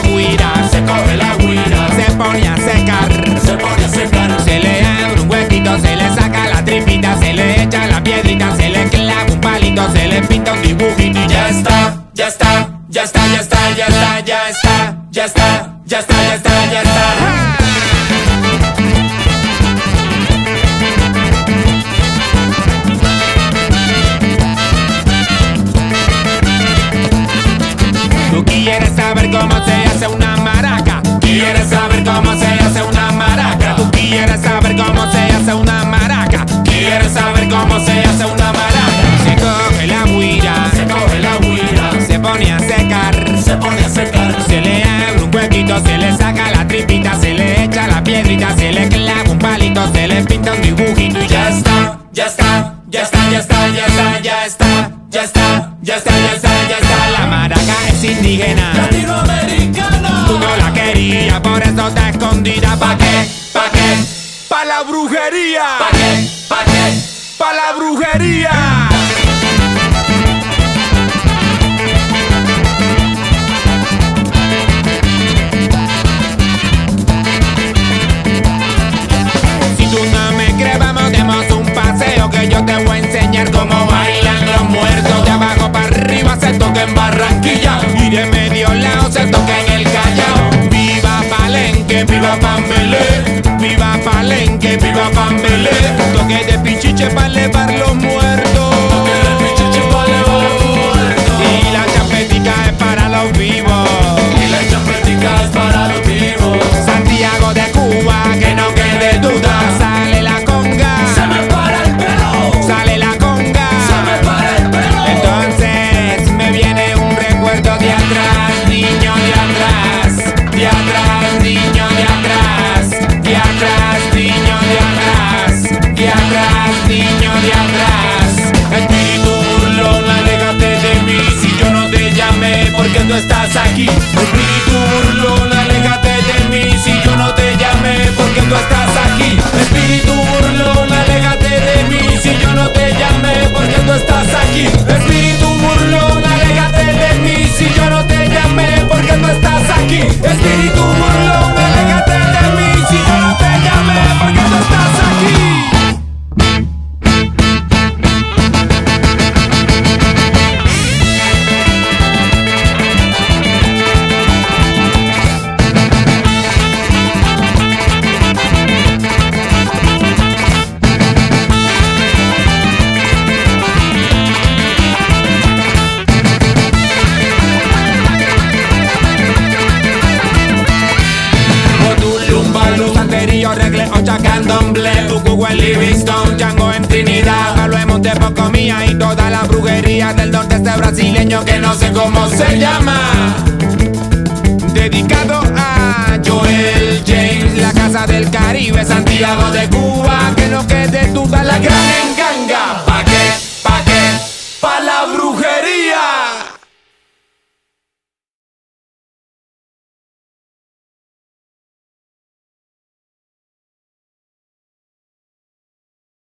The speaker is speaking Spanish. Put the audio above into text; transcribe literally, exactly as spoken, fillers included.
guira, se coge la guira, se pone a secar, se pone a secar, se le abre un huequito, se le saca la tripita, se le echa la piedrita, se le clava un palito, se le pinta un dibujito y ya está, ya está, ya está, ya está, ya está, ya está, ya está, ya está, ya está, ya está. Tú quieres saber cómo se hace una maraca, ¿Quieres saber cómo se hace una maraca? tú quieres saber cómo se hace una maraca, ¿Quieres saber cómo se hace una maraca? se coge la guira, Se coge la guira, se pone a secar, se pone a secar, se le abre un huequito, se le saca la tripita, se le echa la piedrita, se le clava un palito, se le pinta un dibujito y ya ya está, ya está, ya está, ya está, ya está, ya está, ya está, ya está, ya está, ya está. la maraca es indígena. Latinoamericana. Tú no la querías, por eso está escondida. ¿Pa' qué? ¿Pa' qué? ¡Pa' la brujería! ¿Pa' qué? ¿Pa' qué? ¡Pa' la brujería! Si tú no me crees, vamos, demos un paseo, que yo te voy a enseñar cómo bailan los muertos. De abajo para arriba se toca en Barranquilla y de medio lado se toca en el Callao. ¡Viva Palenque, viva Pambelé! ¡Viva Palenque, viva Pambelé! Toque de pichiche para elevar los muertos. Y la champetica es para los vivos. Y la champetica es para los vivos. Santiago de Cuba, que no quede duda. Sale la conga, Se me para el pelo. sale la conga. Se me para el pelo. Entonces me viene un recuerdo de atrás, niño de atrás, de atrás, niño de atrás, de atrás, niño de atrás, de atrás, niño de atrás. Espíritu burlón, aléjate de mí si yo no te llamé, porque tú estás aquí. Espíritu burlón, aléjate de mí si yo no te llamé, porque tú estás aquí. Espíritu burlón, aléjate de mí si yo no te llamé, porque tú estás aquí. Espíritu burlón, aléjate de mí si yo no te llamé, porque tú estás aquí. Espíritu burlón, aléjate de mí si yo no te llamé, porque tú estás aquí. Santerío, Regle, Ocha, Candomblé, Ucugo en Livingston, Django en Trinidad, Pablo en Montepocomía y toda la brujería del nordeste brasileño que no sé cómo se llama. Dedicado a Joel James, la casa del Caribe, Santiago de Cuba, que no quede duda la gran